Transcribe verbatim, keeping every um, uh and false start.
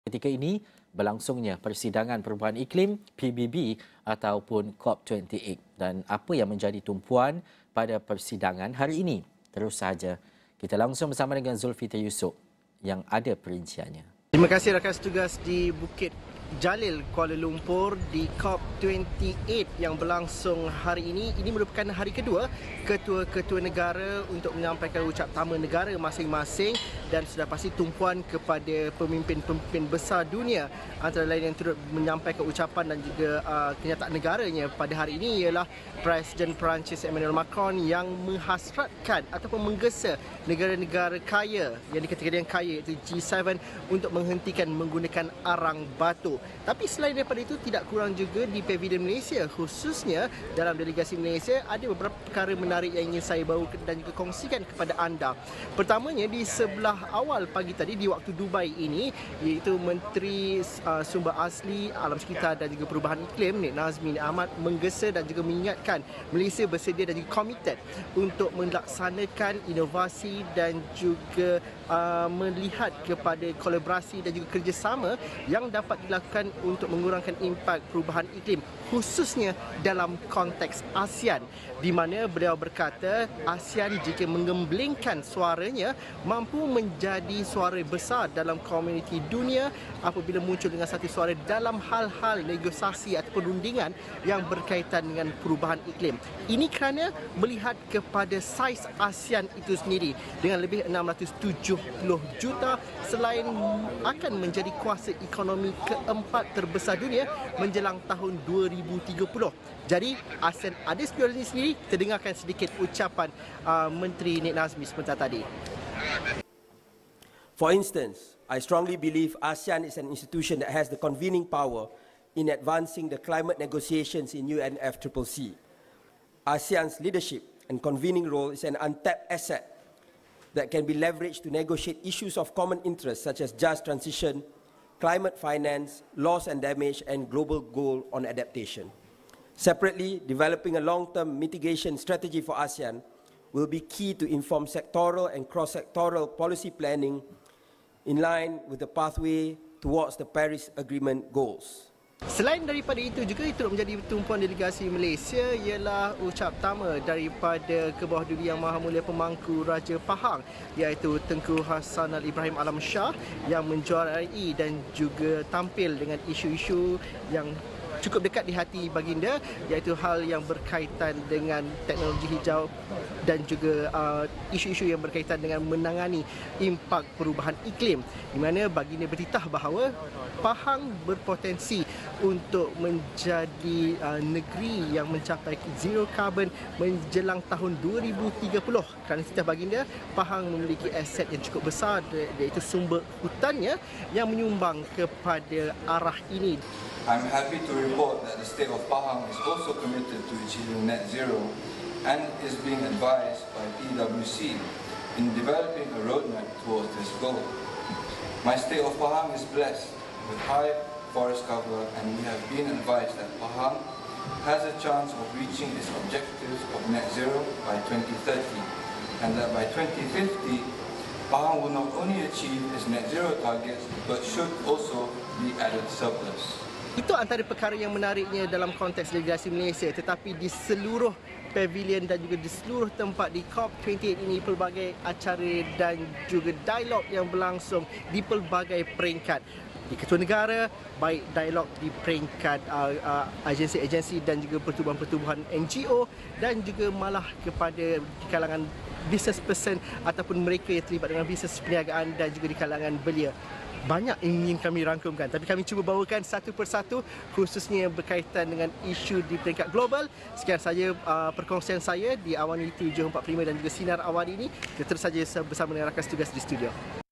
Ketika ini berlangsungnya persidangan perubahan iklim P B B ataupun COP dua puluh lapan dan apa yang menjadi tumpuan pada persidangan hari ini. Terus saja kita langsung bersama dengan Zulfikar Yusof yang ada perinciannya. Terima kasih rakan tugas di Bukit Jalil, Kuala Lumpur di COP dua puluh lapan yang berlangsung hari ini. Ini merupakan hari kedua ketua-ketua negara untuk menyampaikan ucap tama negara masing-masing dan sudah pasti tumpuan kepada pemimpin-pemimpin besar dunia antara lain yang turut menyampaikan ucapan dan juga uh, kenyataan negaranya pada hari ini ialah Presiden Perancis Emmanuel Macron yang menghasratkan ataupun menggesa negara-negara kaya yang dikategorikan kaya iaitu G tujuh untuk menghentikan menggunakan arang batu. Tapi selain daripada itu, tidak kurang juga di Pavilion Malaysia, khususnya dalam delegasi Malaysia, ada beberapa perkara menarik yang ingin saya bawa dan juga kongsikan kepada anda. Pertamanya, di sebelah awal pagi tadi di waktu Dubai ini, iaitu Menteri uh, Sumber Asli, Alam Sekitar dan juga Perubahan Iklim Nik Nazmi Nik Ahmad menggesa dan juga mengingatkan Malaysia bersedia dan juga komited untuk melaksanakan inovasi dan juga uh, melihat kepada kolaborasi dan juga kerjasama yang dapat dilakukan untuk mengurangkan impak perubahan iklim, khususnya dalam konteks ASEAN, di mana beliau berkata ASEAN jika mengemblengkan suaranya mampu menjadi suara besar dalam komuniti dunia apabila muncul dengan satu suara dalam hal-hal negosiasi atau perundingan yang berkaitan dengan perubahan iklim. Ini kerana melihat kepada saiz ASEAN itu sendiri dengan lebih enam ratus tujuh puluh juta, selain akan menjadi kuasa ekonomi keempat terbesar dunia menjelang tahun dua ribu tiga puluh. Jadi ASEAN ada sekitar ini sendiri. Kita dengarkan sedikit ucapan uh, Menteri Nik Nazmi sebentar tadi. For instance, I strongly believe ASEAN is an institution that has the convening power in advancing the climate negotiations in U N F C C C. ASEAN's leadership and convening role is an untapped asset that can be leveraged to negotiate issues of common interest such as just transition, climate finance, loss and damage, and global goal on adaptation. Separately, developing a long-term mitigation strategy for ASEAN will be key to inform sectoral and cross-sectoral policy planning in line with the pathway towards the Paris Agreement goals. Selain daripada itu juga, itu menjadi tumpuan delegasi Malaysia ialah ucap tama daripada ke bawah duli Yang Maha Mulia Pemangku Raja Pahang, iaitu Tengku Hassanal Ibrahim Alam Shah yang menjuarai dan juga tampil dengan isu-isu yang cukup dekat di hati baginda, iaitu hal yang berkaitan dengan teknologi hijau dan juga uh, isu-isu yang berkaitan dengan menangani impak perubahan iklim, di mana baginda bertitah bahawa Pahang berpotensi untuk menjadi uh, negeri yang mencapai zero carbon menjelang tahun dua ribu tiga puluh. Kerana titah baginda, Pahang memiliki aset yang cukup besar, iaitu sumber hutannya yang menyumbang kepada arah ini. I'm happy to report that the state of Pahang is also committed to achieving net zero and is being advised by P W C in developing a roadmap towards this goal. My state of Pahang is blessed with high forest cover, and we have been advised that Pahang has a chance of reaching its objectives of net zero by twenty thirty, and that by twenty fifty, Pahang will not only achieve its net zero targets but should also be at its surplus. Itu antara perkara yang menariknya dalam konteks delegasi Malaysia, tetapi di seluruh pavilion dan juga di seluruh tempat di COP dua puluh lapan ini, pelbagai acara dan juga dialog yang berlangsung di pelbagai peringkat. Di ketua negara, baik dialog di peringkat uh, uh, agensi-agensi dan juga pertubuhan-pertubuhan N G O, dan juga malah kepada di kalangan business person ataupun mereka yang terlibat dengan bisnes perniagaan dan juga di kalangan belia. Banyak ingin kami rangkumkan, tapi kami cuba bawakan satu persatu, khususnya yang berkaitan dengan isu di peringkat global. Sekian saja uh, perkongsian saya di Awani tujuh empat puluh lima dan juga Sinar Awani ini. Kita terus saja bersama dengan rakan tugas di studio.